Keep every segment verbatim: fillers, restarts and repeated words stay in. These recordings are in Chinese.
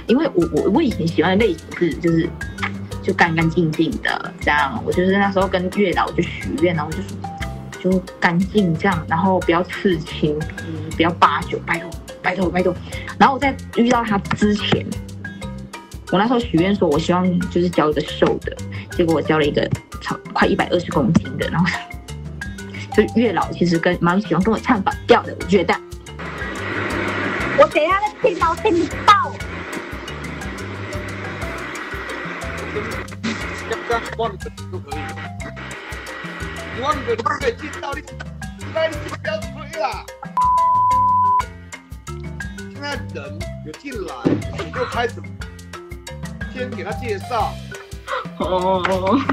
因为我我我以前喜欢的类型是就是就干干净净的这样，我就是那时候跟月老就许愿，然后就说就干净这样，然后不要刺青，嗯，不要八九，拜托拜托拜托。然后我在遇到他之前，我那时候许愿说我希望就是交一个瘦的，结果我交了一个超快一百二十公斤的，然后就月老其实跟蛮喜欢跟我唱反调的，我觉得。我等一下再听到听到。 要不要忘本都可以，你忘本都可以进到你，那你就不要吹啦。现在人有进来，你就开始先给他介绍。 哦，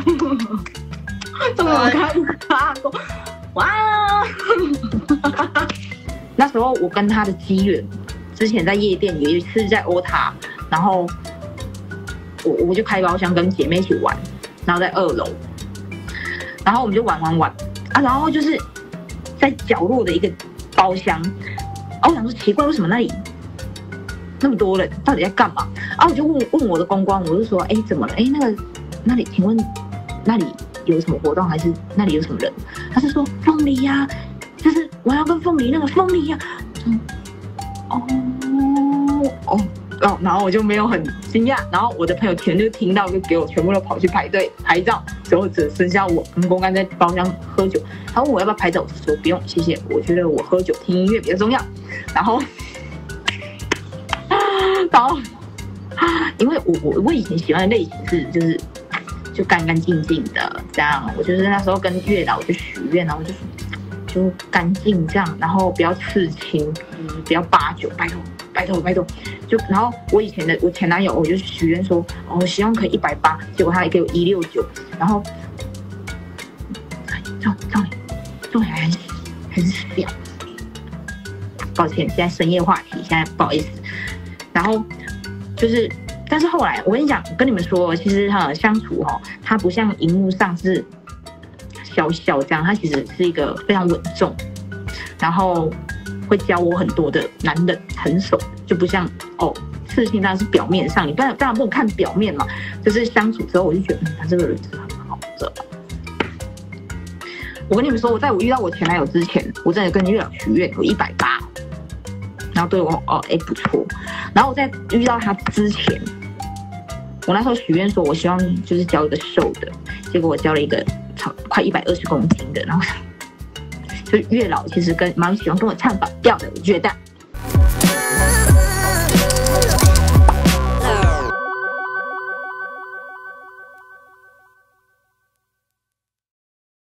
这个我看看过，哇！那时候我跟他的机缘，之前在夜店有一次在欧塔，然后。我我就开包厢跟姐妹一起玩，然后在二楼，然后我们就玩玩玩啊，然后就是在角落的一个包厢，啊，我想说奇怪，为什么那里那么多人，到底在干嘛？啊，我就问问我的公关，我就说，哎，怎么了？哎，那个那里，请问那里有什么活动，还是那里有什么人？他是说凤梨呀、啊，就是我要跟凤梨那个凤梨呀、啊，嗯，哦哦。哦，然后我就没有很惊讶，然后我的朋友全就听到，就给我全部都跑去排队拍照，最后只剩下我跟公干在包厢喝酒。他问我要不要拍照，我说不用，谢谢，我觉得我喝酒听音乐比较重要。然后，然后，因为我我我以前喜欢的类型是就是就干干净净的这样，我就是那时候跟月老就许愿，然后就就干净这样，然后不要刺青，嗯，不要八九，拜托。拜托拜托，就然后我以前的我前男友，我就许愿说，哦，我希望可以一百八，结果他也给我一六九，然后，重重点重点很很小，抱歉，现在深夜话题，现在不好意思，然后就是，但是后来我跟你讲，跟你们说，其实哈相处哈，他不像荧幕上是小小这样，他其实是一个非常稳重，然后。会教我很多的男人成熟，就不像哦，事情当然是表面上，你当然当然不能看表面嘛，就是相处之后，我就觉得，嗯，他这个人是很好的。我跟你们说，我在我遇到我前男友之前，我真的跟月老许愿有一百八，然后对我哦哎不错，然后我在遇到他之前，我那时候许愿说我希望就是交一个瘦的，结果我交了一个超快一百二十公斤的，然后。就月老其实跟蛮喜欢跟我唱反调的，我觉得。